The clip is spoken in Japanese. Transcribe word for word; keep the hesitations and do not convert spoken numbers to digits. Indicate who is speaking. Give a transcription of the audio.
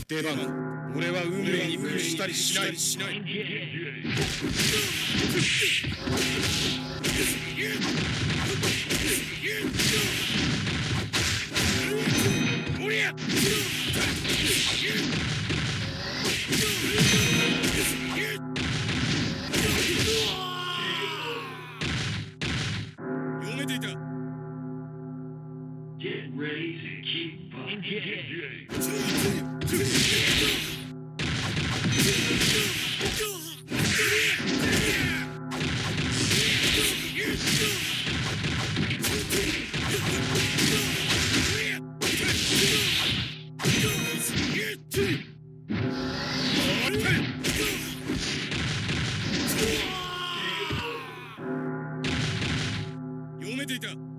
Speaker 1: 出番。俺は運命に屈したりしない。しない。おりゃ。読めていた。
Speaker 2: Get ready to keep fucking.
Speaker 1: 読めていた。